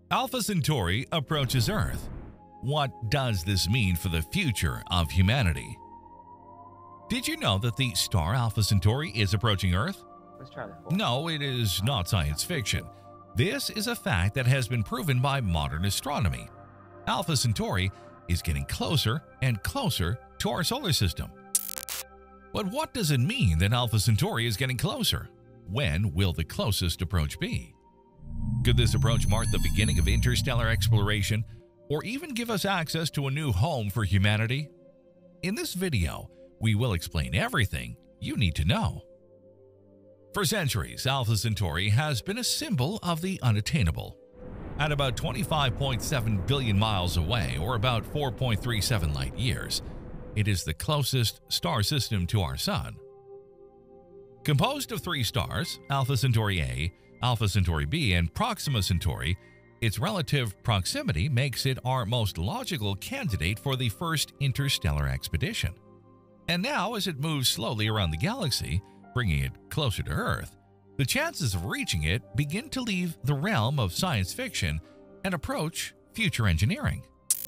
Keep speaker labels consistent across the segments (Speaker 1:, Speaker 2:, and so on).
Speaker 1: Alpha Centauri approaches Earth. What does this mean for the future of humanity? Did you know that the star Alpha Centauri is approaching Earth?
Speaker 2: Let's try that.
Speaker 1: No, it is not science fiction. This is a fact that has been proven by modern astronomy. Alpha Centauri is getting closer and closer to our solar system. But what does it mean that Alpha Centauri is getting closer? When will the closest approach be? Could this approach mark the beginning of interstellar exploration, or even give us access to a new home for humanity? In this video, we will explain everything you need to know. For centuries, Alpha Centauri has been a symbol of the unattainable. At about 25.7 billion miles away, or about 4.37 light years, it is the closest star system to our Sun. Composed of 3 stars, Alpha Centauri A, Alpha Centauri B, and Proxima Centauri, its relative proximity makes it our most logical candidate for the first interstellar expedition. And now, as it moves slowly around the galaxy, bringing it closer to Earth, the chances of reaching it begin to leave the realm of science fiction and approach future engineering.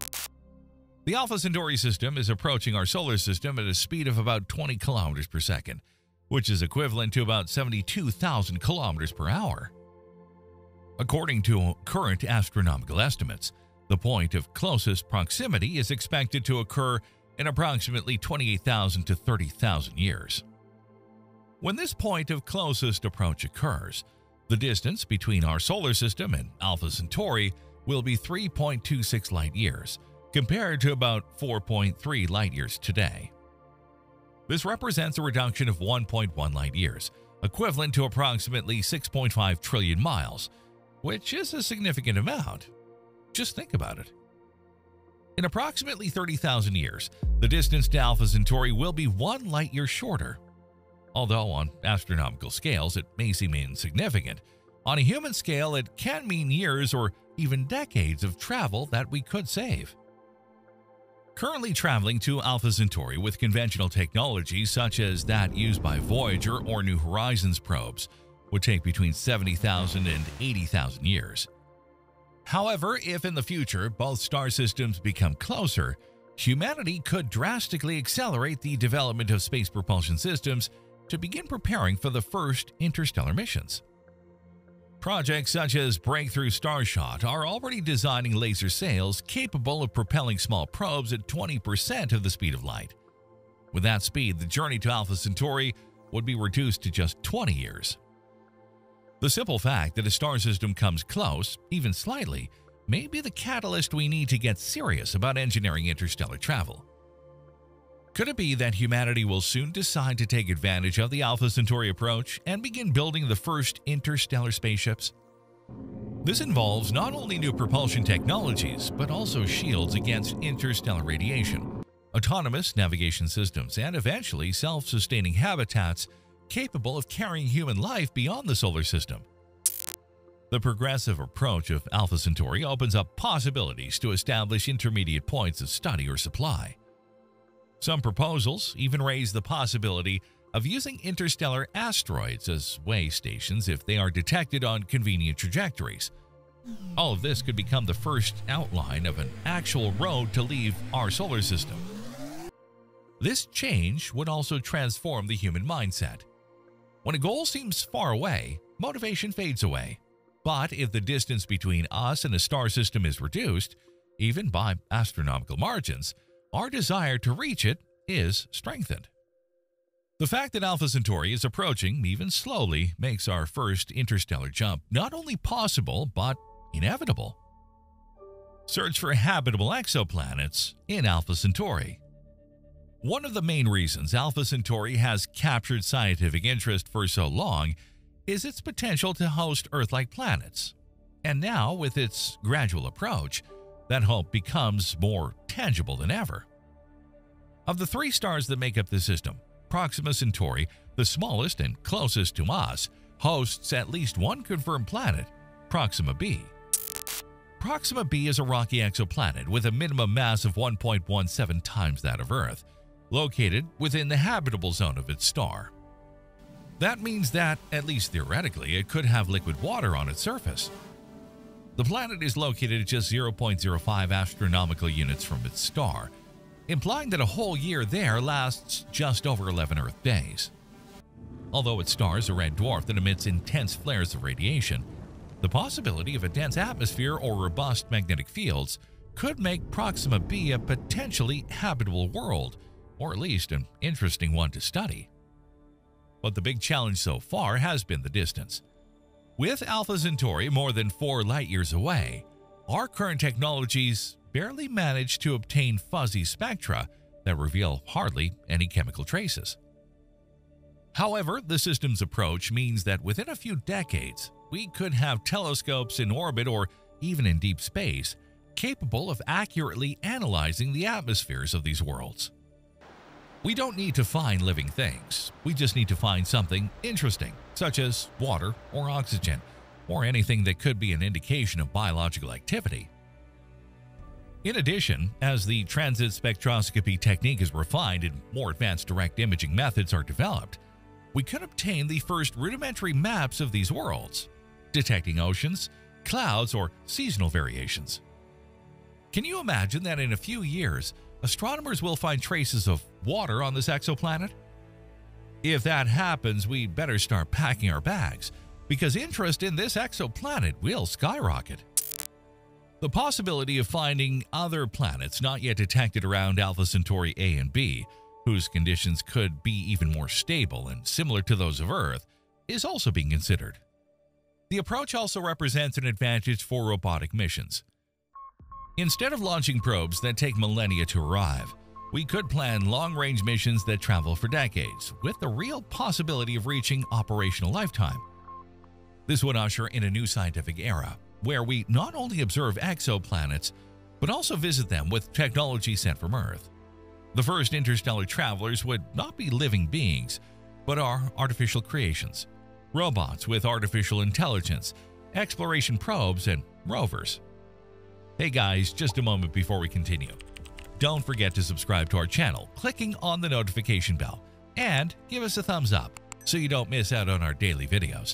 Speaker 1: The Alpha Centauri system is approaching our solar system at a speed of about 20 kilometers per second, which is equivalent to about 72,000 kilometers per hour. According to current astronomical estimates, the point of closest proximity is expected to occur in approximately 28,000 to 30,000 years. When this point of closest approach occurs, the distance between our solar system and Alpha Centauri will be 3.26 light years, compared to about 4.3 light years today. This represents a reduction of 1.1 light years, equivalent to approximately 6.5 trillion miles, which is a significant amount. Just think about it. In approximately 30,000 years, the distance to Alpha Centauri will be 1 light year shorter. Although on astronomical scales it may seem insignificant, on a human scale it can mean years or even decades of travel that we could save. Currently traveling to Alpha Centauri with conventional technologies such as that used by Voyager or New Horizons probes would take between 70,000 and 80,000 years. However, if in the future both star systems become closer, humanity could drastically accelerate the development of space propulsion systems to begin preparing for the first interstellar missions. Projects such as Breakthrough Starshot are already designing laser sails capable of propelling small probes at 20% of the speed of light. With that speed, the journey to Alpha Centauri would be reduced to just 20 years. The simple fact that a star system comes close, even slightly, may be the catalyst we need to get serious about engineering interstellar travel. Could it be that humanity will soon decide to take advantage of the Alpha Centauri approach and begin building the first interstellar spaceships? This involves not only new propulsion technologies, but also shields against interstellar radiation, autonomous navigation systems, and eventually self-sustaining habitats capable of carrying human life beyond the solar system. The progressive approach of Alpha Centauri opens up possibilities to establish intermediate points of study or supply. Some proposals even raise the possibility of using interstellar asteroids as way stations if they are detected on convenient trajectories. All of this could become the first outline of an actual road to leave our solar system. This change would also transform the human mindset. When a goal seems far away, motivation fades away. But if the distance between us and a star system is reduced, even by astronomical margins, our desire to reach it is strengthened. The fact that Alpha Centauri is approaching, even slowly, makes our first interstellar jump not only possible, but inevitable. Search for habitable exoplanets in Alpha Centauri. One of the main reasons Alpha Centauri has captured scientific interest for so long is its potential to host Earth-like planets. And now, with its gradual approach, that hope becomes more tangible than ever. Of the 3 stars that make up the system, Proxima Centauri, the smallest and closest to us, hosts at least one confirmed planet, Proxima b. Proxima b is a rocky exoplanet with a minimum mass of 1.17 times that of Earth, located within the habitable zone of its star. That means that, at least theoretically, it could have liquid water on its surface. The planet is located at just 0.05 astronomical units from its star, implying that a whole year there lasts just over 11 Earth days. Although its star is a red dwarf that emits intense flares of radiation, the possibility of a dense atmosphere or robust magnetic fields could make Proxima b a potentially habitable world, or at least an interesting one to study. But the big challenge so far has been the distance. With Alpha Centauri more than 4 light-years away, our current technologies barely manage to obtain fuzzy spectra that reveal hardly any chemical traces. However, the system's approach means that within a few decades, we could have telescopes in orbit or even in deep space capable of accurately analyzing the atmospheres of these worlds. We don't need to find living things. We just need to find something interesting, such as water or oxygen, or anything that could be an indication of biological activity. In addition, as the transit spectroscopy technique is refined and more advanced direct imaging methods are developed, we could obtain the first rudimentary maps of these worlds, detecting oceans, clouds, or seasonal variations. Can you imagine that in a few years, astronomers will find traces of water on this exoplanet? If that happens, we better start packing our bags, because interest in this exoplanet will skyrocket. The possibility of finding other planets not yet detected around Alpha Centauri A and B, whose conditions could be even more stable and similar to those of Earth, is also being considered. The approach also represents an advantage for robotic missions. Instead of launching probes that take millennia to arrive, we could plan long-range missions that travel for decades, with the real possibility of reaching operational lifetime. This would usher in a new scientific era, where we not only observe exoplanets, but also visit them with technology sent from Earth. The first interstellar travelers would not be living beings, but are artificial creations, robots with artificial intelligence, exploration probes, and rovers. Hey guys, just a moment before we continue. Don't forget to subscribe to our channel, clicking on the notification bell, and give us a thumbs up so you don't miss out on our daily videos.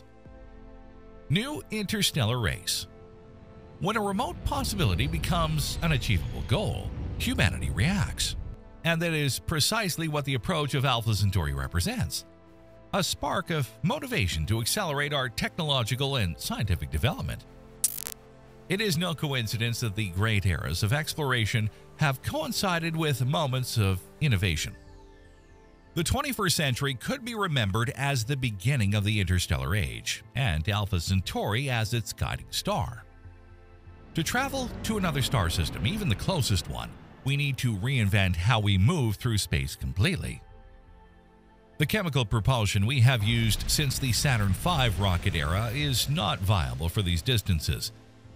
Speaker 1: New interstellar race. When a remote possibility becomes an achievable goal, humanity reacts. And that is precisely what the approach of Alpha Centauri represents. A spark of motivation to accelerate our technological and scientific development. It is no coincidence that the great eras of exploration have coincided with moments of innovation. The 21st century could be remembered as the beginning of the interstellar age, and Alpha Centauri as its guiding star. To travel to another star system, even the closest one, we need to reinvent how we move through space completely. The chemical propulsion we have used since the Saturn V rocket era is not viable for these distances.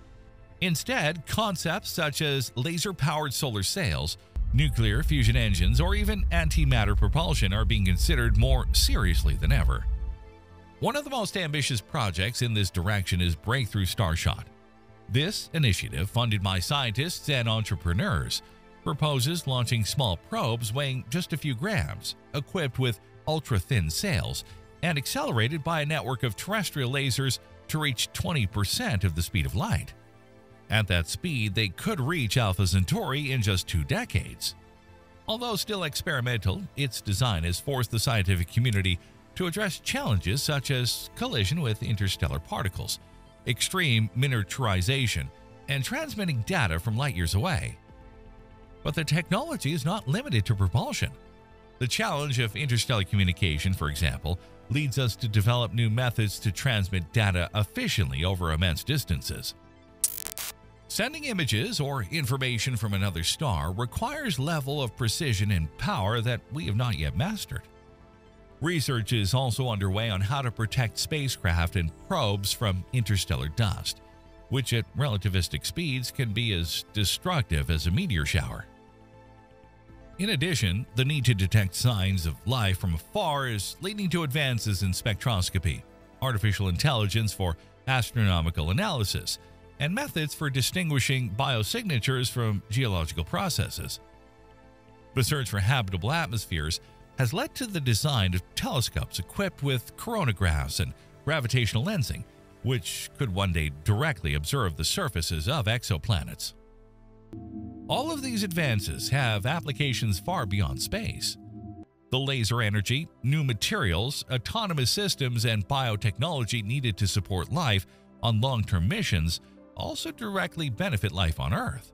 Speaker 1: Instead, concepts such as laser-powered solar sails, nuclear fusion engines, or even antimatter propulsion are being considered more seriously than ever. One of the most ambitious projects in this direction is Breakthrough Starshot. This initiative, funded by scientists and entrepreneurs, proposes launching small probes weighing just a few grams, equipped with ultra-thin sails, and accelerated by a network of terrestrial lasers to reach 20% of the speed of light. At that speed, they could reach Alpha Centauri in just 2 decades. Although still experimental, its design has forced the scientific community to address challenges such as collision with interstellar particles, extreme miniaturization, and transmitting data from light years away. But the technology is not limited to propulsion. The challenge of interstellar communication, for example, leads us to develop new methods to transmit data efficiently over immense distances. Sending images or information from another star requires a level of precision and power that we have not yet mastered. Research is also underway on how to protect spacecraft and probes from interstellar dust, which at relativistic speeds can be as destructive as a meteor shower. In addition, the need to detect signs of life from afar is leading to advances in spectroscopy, artificial intelligence for astronomical analysis, and methods for distinguishing biosignatures from geological processes. The search for habitable atmospheres has led to the design of telescopes equipped with coronagraphs and gravitational lensing, which could one day directly observe the surfaces of exoplanets. All of these advances have applications far beyond space. The laser energy, new materials, autonomous systems, and biotechnology needed to support life on long-term missions also directly benefit life on Earth.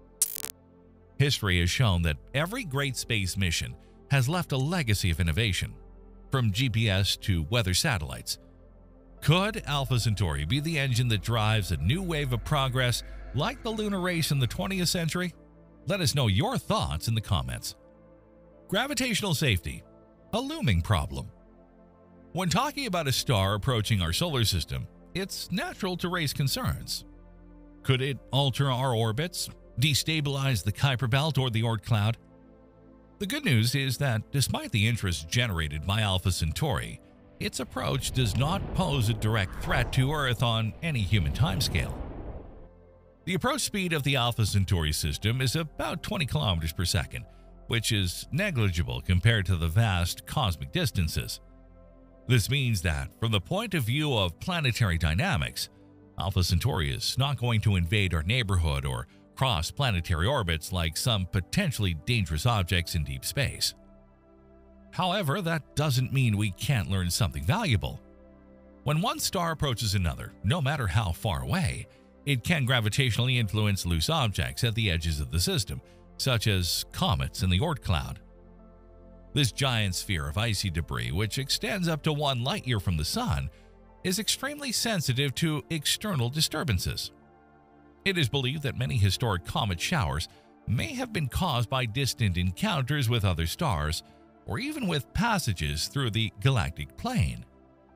Speaker 1: History has shown that every great space mission has left a legacy of innovation, from GPS to weather satellites. Could Alpha Centauri be the engine that drives a new wave of progress like the lunar race in the 20th century? Let us know your thoughts in the comments. Gravitational safety, a looming problem. When talking about a star approaching our solar system, it's natural to raise concerns. Could it alter our orbits, destabilize the Kuiper Belt or the Oort cloud? The good news is that despite the interest generated by Alpha Centauri, its approach does not pose a direct threat to Earth on any human timescale. The approach speed of the Alpha Centauri system is about 20 kilometers per second, which is negligible compared to the vast cosmic distances. This means that, from the point of view of planetary dynamics, Alpha Centauri is not going to invade our neighborhood or cross planetary orbits like some potentially dangerous objects in deep space. However, that doesn't mean we can't learn something valuable. When one star approaches another, no matter how far away, it can gravitationally influence loose objects at the edges of the system, such as comets in the Oort cloud. This giant sphere of icy debris, which extends up to 1 light-year from the Sun, is extremely sensitive to external disturbances. It is believed that many historic comet showers may have been caused by distant encounters with other stars, or even with passages through the galactic plane.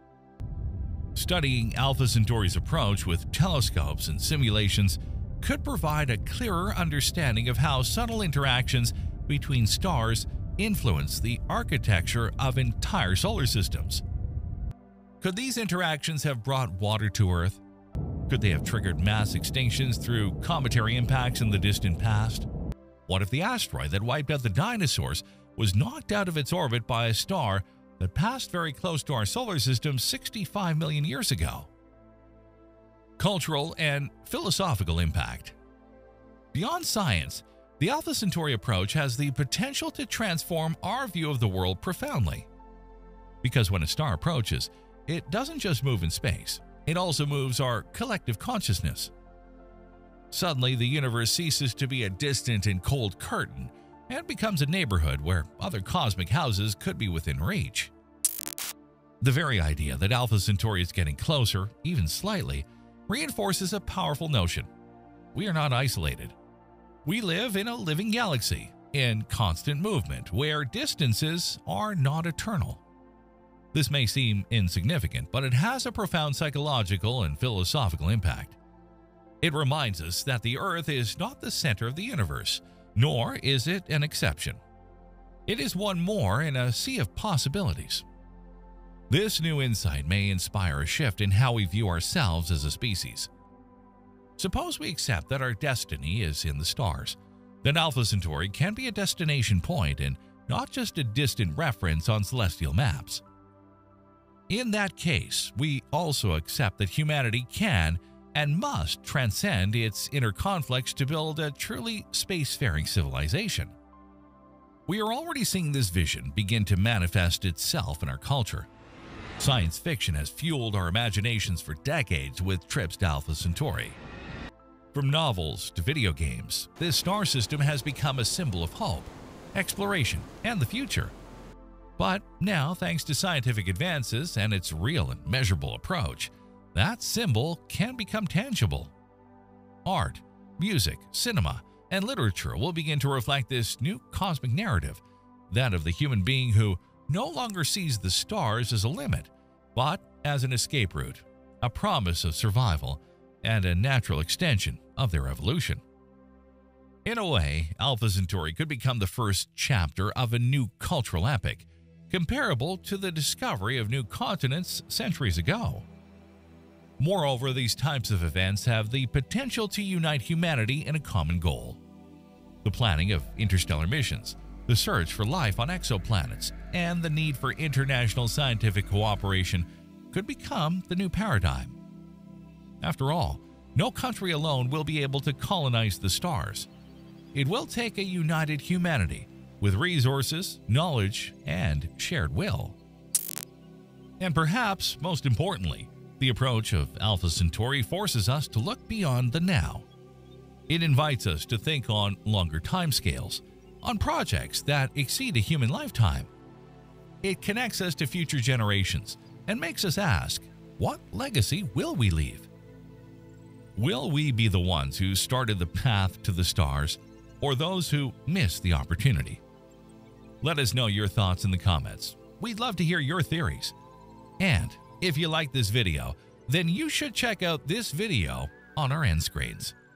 Speaker 1: Studying Alpha Centauri's approach with telescopes and simulations could provide a clearer understanding of how subtle interactions between stars influence the architecture of entire solar systems. Could these interactions have brought water to Earth? Could they have triggered mass extinctions through cometary impacts in the distant past? What if the asteroid that wiped out the dinosaurs was knocked out of its orbit by a star that passed very close to our solar system 65 million years ago? Cultural and philosophical impact. Beyond science, the Alpha Centauri approach has the potential to transform our view of the world profoundly. Because when a star approaches, it doesn't just move in space, it also moves our collective consciousness. Suddenly, the universe ceases to be a distant and cold curtain and becomes a neighborhood where other cosmic houses could be within reach. The very idea that Alpha Centauri is getting closer, even slightly, reinforces a powerful notion. We are not isolated. We live in a living galaxy, in constant movement, where distances are not eternal. This may seem insignificant, but it has a profound psychological and philosophical impact. It reminds us that the Earth is not the center of the universe, nor is it an exception. It is one more in a sea of possibilities. This new insight may inspire a shift in how we view ourselves as a species. Suppose we accept that our destiny is in the stars. Then Alpha Centauri can be a destination point and not just a distant reference on celestial maps. In that case, we also accept that humanity can and must transcend its inner conflicts to build a truly spacefaring civilization. We are already seeing this vision begin to manifest itself in our culture. Science fiction has fueled our imaginations for decades with trips to Alpha Centauri. From novels to video games, this star system has become a symbol of hope, exploration, and the future. But now, thanks to scientific advances and its real and measurable approach, that symbol can become tangible. Art, music, cinema, and literature will begin to reflect this new cosmic narrative, that of the human being who no longer sees the stars as a limit, but as an escape route, a promise of survival, and a natural extension of their evolution. In a way, Alpha Centauri could become the first chapter of a new cultural epic, comparable to the discovery of new continents centuries ago. Moreover, these types of events have the potential to unite humanity in a common goal: the planning of interstellar missions, the search for life on exoplanets, and the need for international scientific cooperation could become the new paradigm. After all, no country alone will be able to colonize the stars. It will take a united humanity with resources, knowledge, and shared will. And perhaps most importantly, the approach of Alpha Centauri forces us to look beyond the now. It invites us to think on longer timescales, on projects that exceed a human lifetime. It connects us to future generations and makes us ask, what legacy will we leave? Will we be the ones who started the path to the stars, or those who missed the opportunity? Let us know your thoughts in the comments. We'd love to hear your theories. And if you like this video, then you should check out this video on our end screens.